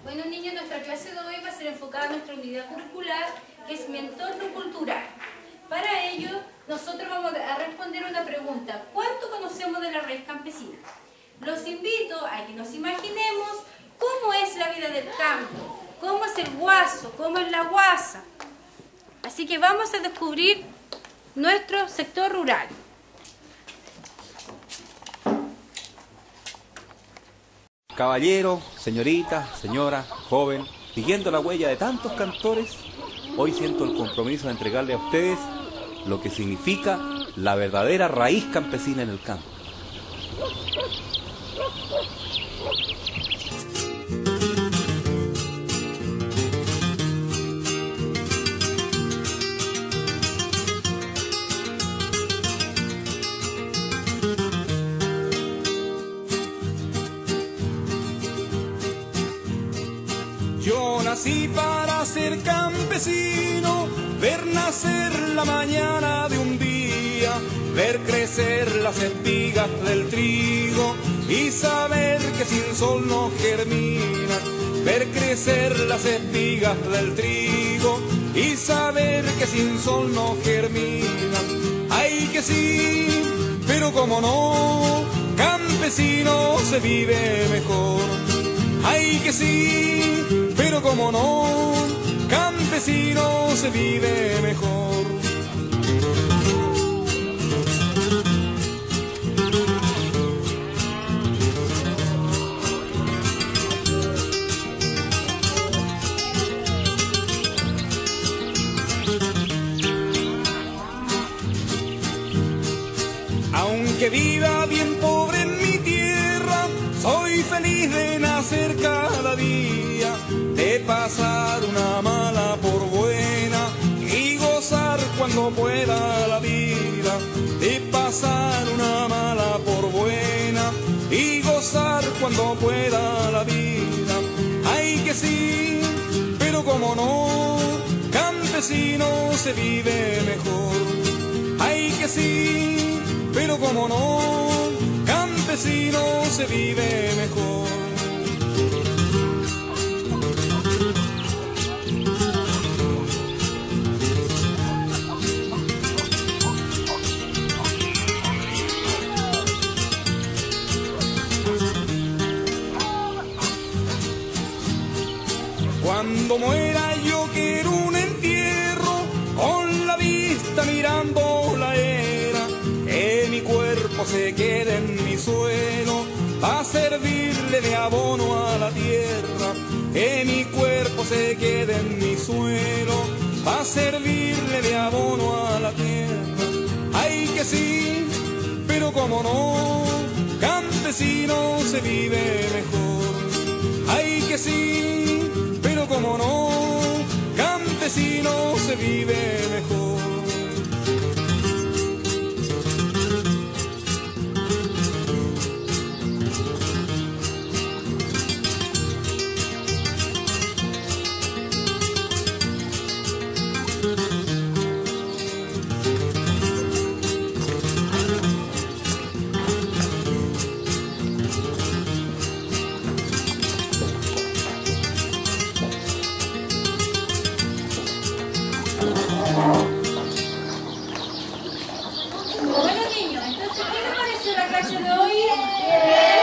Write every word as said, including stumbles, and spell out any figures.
Bueno, niños, nuestra clase de hoy va a ser enfocada a nuestra unidad curricular, que es mi entorno cultural. Para ello, nosotros vamos a responder una pregunta: ¿cuánto conocemos de la raíz campesina? Los invito a que nos imaginemos cómo es la vida del campo, cómo es el guaso, cómo es la guasa. Así que vamos a descubrir nuestro sector rural. Caballero, señorita, señora, joven, siguiendo la huella de tantos cantores, hoy siento el compromiso de entregarle a ustedes lo que significa la verdadera raíz campesina en el campo. Yo nací para ser campesino, ver nacer la mañana de un día, ver crecer las espigas del trigo y saber que sin sol no germina, ver crecer las espigas del trigo y saber que sin sol no germina. Ay que sí, pero como no, campesino se vive mejor. Ay que sí, pero como no, campesino se vive mejor. Aunque viva bien pobre en mi tierra, soy feliz de nacer cada día, de pasar una mala por buena y gozar cuando pueda la vida, de pasar una mala por buena y gozar cuando pueda la vida. Ay que sí, pero como no, campesino se vive mejor. Ay que sí, pero como no, campesino se vive mejor. Cuando muera yo quiero un entierro con la vista mirando la era, que mi cuerpo se quede en mi suelo pa' servirle de abono a la tierra, que mi cuerpo se quede en mi suelo pa' servirle de abono a la tierra. Ay que sí, pero como no, campesino se vive mejor. Ay que sí, pero como no, campesino se vive mejor. Bueno, niños, entonces, ¿qué les pareció la clase de hoy?